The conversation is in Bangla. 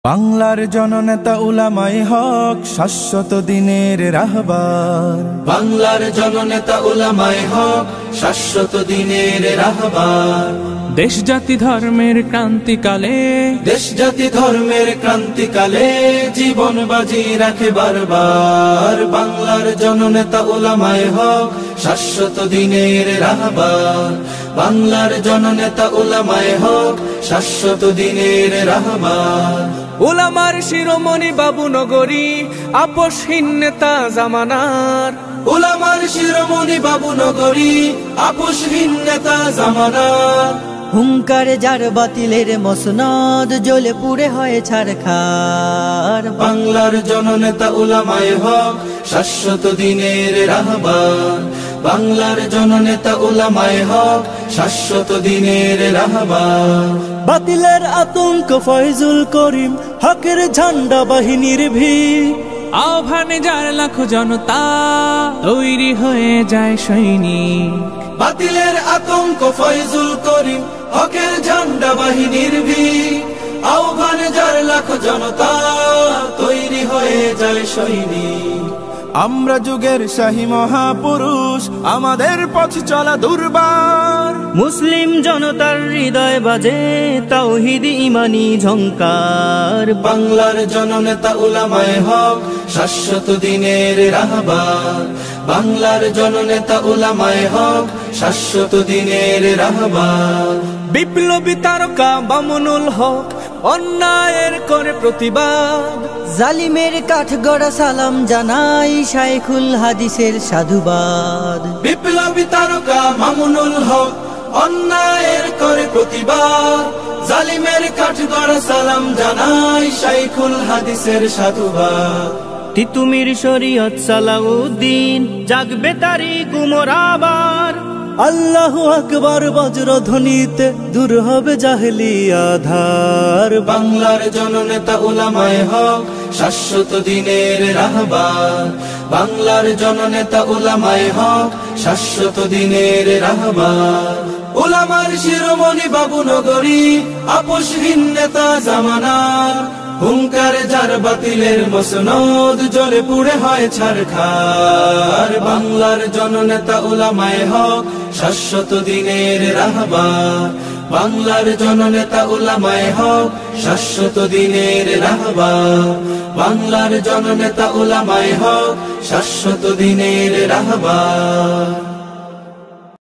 বাংলার জননেতা উলামায়ে হক শাশ্বত দিনের রাহবার। বাংলার জননেতা উলামায়ে হক শাশ্বত দিনের রাহবার। দেশ জাতি ধর্মের ক্রান্তিকালে, দেশ জাতি ধর্মের ক্রান্তিকালে জীবন বাজি রাখে বারবার। বাংলার জননেতা উলামায়ে হক শাশ্বত দিনের রাহবার। বাংলার জননেতা উলামায়ে হক শাশ্বত দিনের রাহবার। উলামার শিরোমণি বাবু নগরী আপোষহীন নেতা জামানার। উলামার শিরোমণি বাবু নগরী আপোষহীন নেতা জামানার। হুঙ্কারে যার বাতিলের মসনদ জ্বলে পুড়ে হয় ছারখার। বাংলার জননেতা উলামায়ে হক শাশ্বত দিনের রাহবার। বাংলার জননেতা উলামায়ে হক শাশ্বত দিনের রাহবার। বাতিলের আতঙ্ক ফয়জুল করিম হকের ঝান্ডা বাহিনীর ভিড়। আহ্বানে যার লাখো জনতা তৈরি হয়ে যায় সৈনিক। বাতিলের আতঙ্ক ফয়জুল করিম হকের ঝান্ডা বাহিনীর ভিড়। আহ্বানে যার লাখো জনতা তৈরি হয়ে যায় সৈনিক। আমরা যুগের শাহী মহাপুরুষ, আমাদের পথ চলা দুর্বার। মুসলিম জনতার হৃদয় বাজে তাওহীদ ঈমানি ঝংকার। বাংলার জননেতা উলামায়ে হক শাশ্বত দিনের রাহবার। বাংলার জননেতা উলামায়ে হক শাশ্বত দিনের রাহবার। বিপ্লবী তারকা মামুনুল হক অন্যায়ের করে প্রতিবাদ। জালিমের কাঠগড়া সালাম জানাই শাইখুল হাদিসের সাধুবাদ। বিপ্লবী তারকা মামুনুল হক অন্যায়ের করে প্রতিবাদ। জালিমের কাঠগড়া সালাম জানাই শাইখুল হাদিসের সাধুবাদ। তিতুমির শরীয়ত সালাউদ্দিন জাগবে তারি গুমর আবার। আল্লাহু আকবার বজ্রধ্বনিতে দূর হবে জাহেলি আধার। বাংলার জননেতা উলামায়ে হক শাশ্বত দিনের রাহবার। বাংলার জননেতা উলামায়ে হক শাশ্বত দিনের রাহবার। উলামার শিরোমণি বাবু নগরী আপোষহীন নেতা জামানার। হুঙ্কারে যার বাতিলের মসনদ জ্বলে পুড়ে হয় ছারখার। বাংলার জননেতা উলামায়ে হক শাশ্বত দিনের রাহবার। বাংলার জননেতা উলামায়ে হক শাশ্বত দিনের রাহবার। বাংলার জননেতা উলামায়ে হক শাশ্বত দিনের রাহবার।